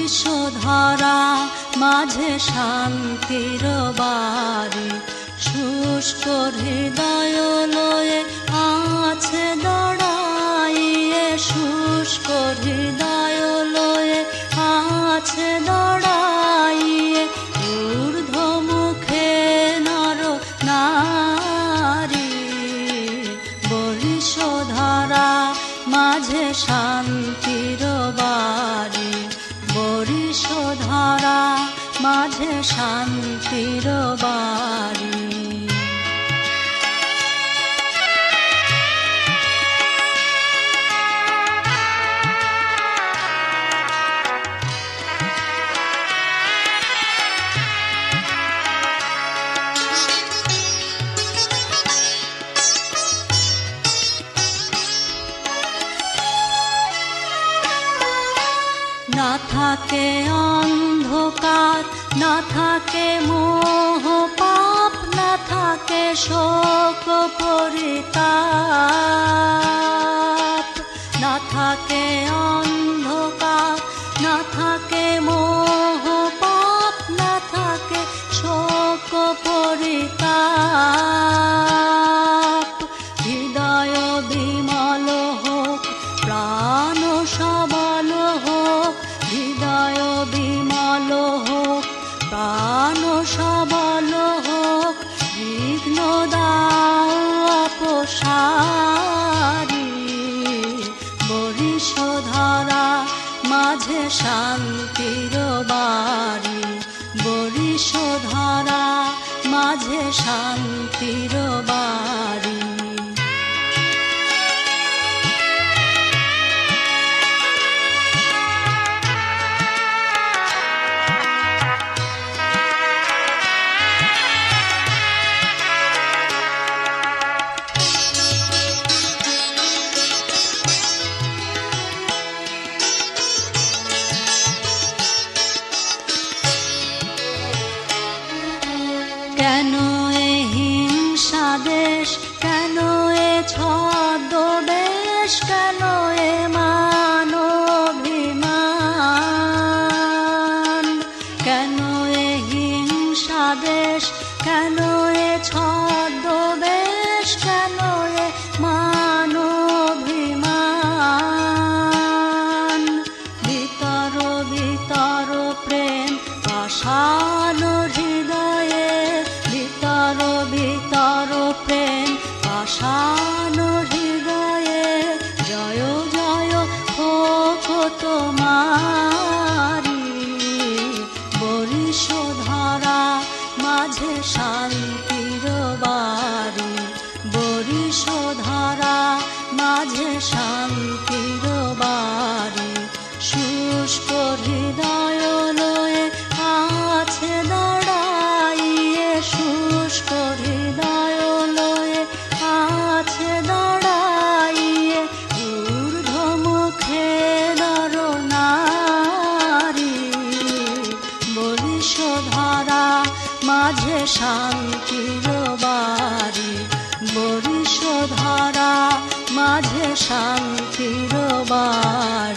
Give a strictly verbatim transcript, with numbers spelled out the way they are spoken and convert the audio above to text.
বরিশো ধারা মাঝে শান্তির বাড়ি, শুষ্ক হৃদয় লয়ে আছে দাঁড়াইয়ে, শুষ্ক হৃদয় লয়ে আছে দাঁড়াইয়ে, ঊর্ধ্ব মুখে নর নারী। বরিশো ধারা মাঝে শান্তির বাড়ি, বরিশো ধারা মাঝে শান্তির বাড়ি। না থাকে অন্ধকার, না থাকে মোহ পাপ, না থাকে শোক পরিতাপ। না থাকে অন্ধকার, না থাকে মোহ পাপ, না থাকে শোক পরিতাপ। হৃদয় বিমল হোক, প্রাণ সবল হোক, হৃদয় বিমল হোক, প্রাণ সবল হোক, বিঘ্ন দাও অপসারি। বরিশো ধারা মাঝে শান্তির বাড়ি, বরিশো ধারা মাঝে শান্তির বাড়ি। কেন এ হিংসা দেশ, কেন এ ছদ্মবেশ, কেন এ মানবিমান। কেন এ হিংসা দেশ, কেন এ ছদ্মবেশ, কেন এ মানবিমান। ভিতর ভিতর প্রেম পাষাণ হৃদয়ে, ভিতর ভিতর প্রেম পাষাণ হৃদয়ে, জয় জয় হোক তোমারি। বরিশো ধারা মাঝে শান্তির বাড়ি, বরিশো ধারা মাঝে শান্তির বাড়ি। শুষ্ক হৃদয় লয়ে আছে দাঁড়াইয়ে, শুষ্ক হৃদয় লয়ে আছে দাঁড়াইয়ে, ঊর্ধ্ব মুখে নর নারী। বরিশো ধারা মাঝে শান্তির বাড়ি, বরিশো ধারা মাঝে শান্তির বাড়ি।